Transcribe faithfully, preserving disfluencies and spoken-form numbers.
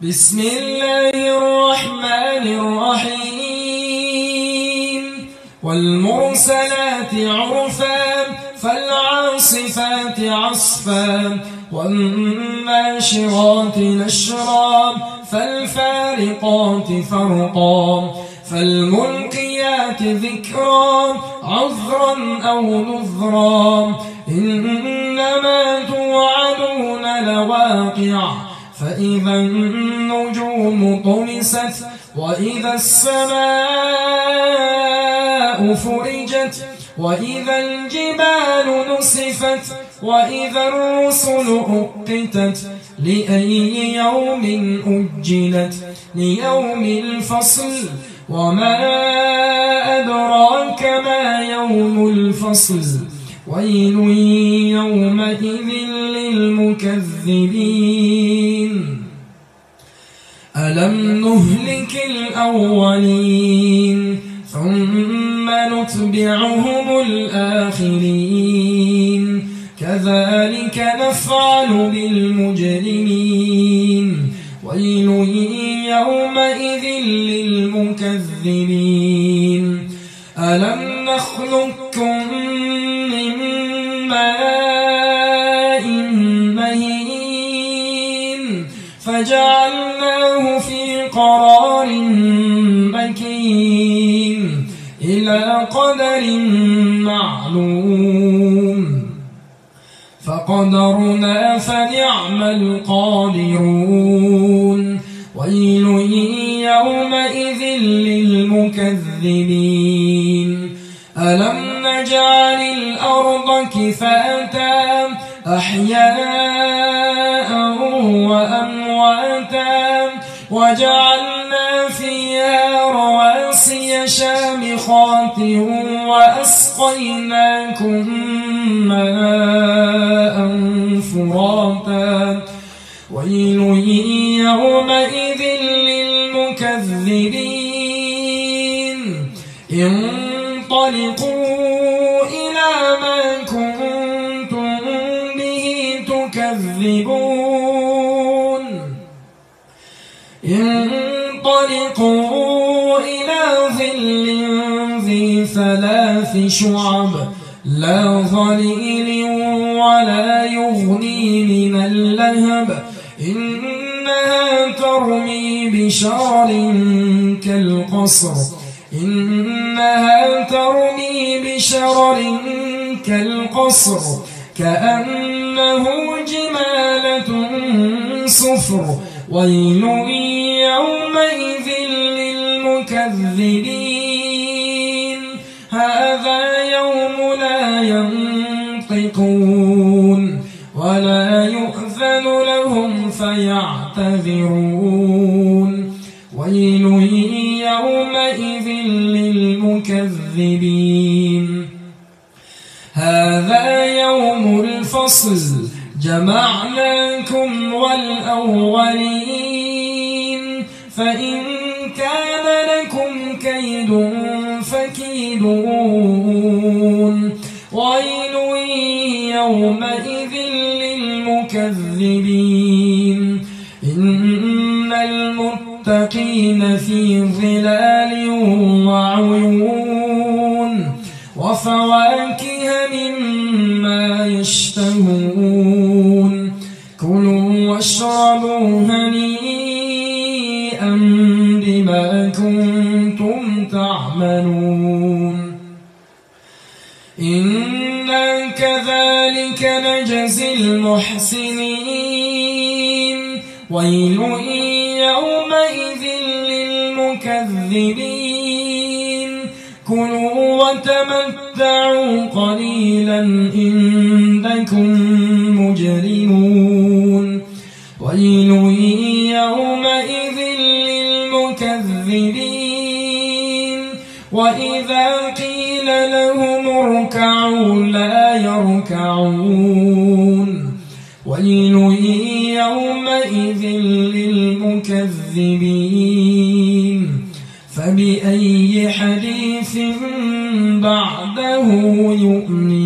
بسم الله الرحمن الرحيم والمرسلات عرفا فالعاصفات عصفا والناشرات نشرا فالفارقات فرقا فالملقيات ذكرا عذرا أو نذرا إنما توعدون لواقع فإذا النجوم طمست وإذا السماء فرجت وإذا الجبال نسفت وإذا الرسل أقتت لأي يوم أجلت ليوم الفصل وما أدراك ما يوم الفصل ويل يومئذ للمكذبين ألم نهلك الأولين ثم نتبعهم الآخرين كذلك نفعل بالمجرمين ويل يومئذ للمكذبين ألم نخلقكم من ماء مهين فجعلناه في قرار مكين إلى قدر معلوم فقدرنا فنعم القادرون ويل يومئذ للمكذبين ألم نجعل الأرض كفاتا أحياء وأمواتا وجعلنا فيها رواسي شامخات وأسقيناكم ماء فراتا ويل يومئذ للمكذبين انطلقوا إلى ما كنتم به تكذبون انطلقوا إلى ظل ذي ثلاث شعب لا ظليل ولا يغني من اللهب إنها ترمي بشرر كالقصر إنها ترمي بشرر كالقصر كأنه جمالة صفر ويل يومئذ للمكذبين هذا يوم لا ينطقون ولا يؤذن لهم فيعتذرون ويل يومئذ للمكذبين هذا يوم الفصل جمعناكم والأولين فإن كان لكم كيد فكيدون ويل يومئذ للمكذبين إن المتقين في ظلال وعيون وفواكه مما يشتهون كلوا واشربوا هنيئا بما كنتم تعملون إنا كذلك نجزي المحسنين ويل يومئذ للمكذبين كلوا وتمتعوا قليلا إنكم مجرمون ويل يومئذ للمكذبين وإذا قيل لهم اركعوا لا يركعون ويل يومئذ للمكذبين فبأي حديث بعده يؤمنون